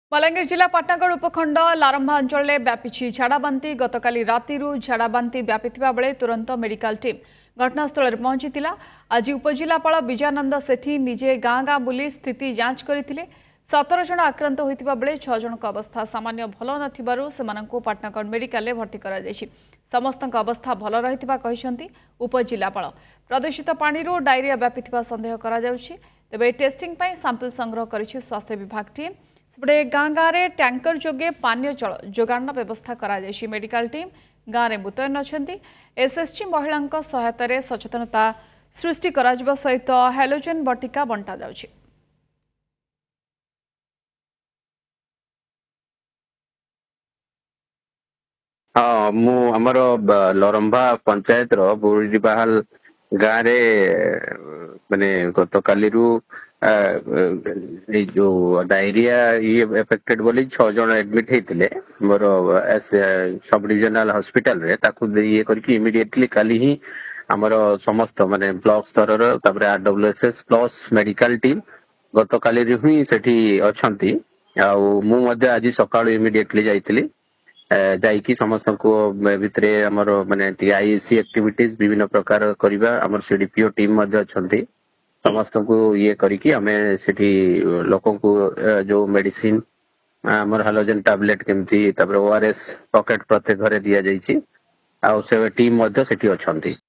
बलांगीर जिला पाटनागढ़ उपखंड लारंभा अंचल व्यापी झाड़ाबांति गतकाली राति झाड़ाबांति व्यापी बेले तुरंत मेडिकल टीम घटनास्थल पहुंची। आज उपजिलापाल विजयानंद सेठी निजे गाँ गाँ बुली स्थिति जांच करते 17 जन आक्रांत होता बेले 6 जन अवस्था सामान्य भल नू पाटनागढ़ मेडिकल भर्ती कर समस्त अवस्था भल रही उपजिलापाल। प्रदूषित पानी डायरिया व्यापी सन्देह तेज टेस्टिंग सैंपल संग्रह कर स्वास्थ्य विभाग टीम सेपटे गाँ गाँव में टैंकर जोगे पानीय जल जोगाण व्यवस्था करा मेडिकल टीम गाँव में मुतयन अच्छा। एसएसजी महिला सहायतार सचेतनता सृष्टि करा सहित हेलोजेन बटिका बंटा जाउछि। हाँ मु आमर लरंभा पंचायत बुरीबाहाल गाँव माने गत काली जो डायरिया ये एफेक्टेड बोली 6 जन एडमिट होते मोर सब डिविजनल हॉस्पिटल रे ताकू ये करके इमीडिएटली काली ही आमर समस्त माने ब्लॉक स्तर आरडब्ल्यूएसएस प्लस मेडिकल टीम गत काली ही सेठी अछंती मु आज सकाळु इमीडिएटली जाइतिली जाइकी समस्त को भितर आमर माने आईसी एक्टिविटीज विभिन्न प्रकार करवा आमर सीडीपीओ टीम अच्छी समस्त को ये करिकी हमें सेठी लोकों को जो मेडिसिन आमर हालोजेन टैबलेट केमती ओआरएस पॉकेट प्रत्येक घरे दिया जाइछि आ से टीम सेठी अच्छी।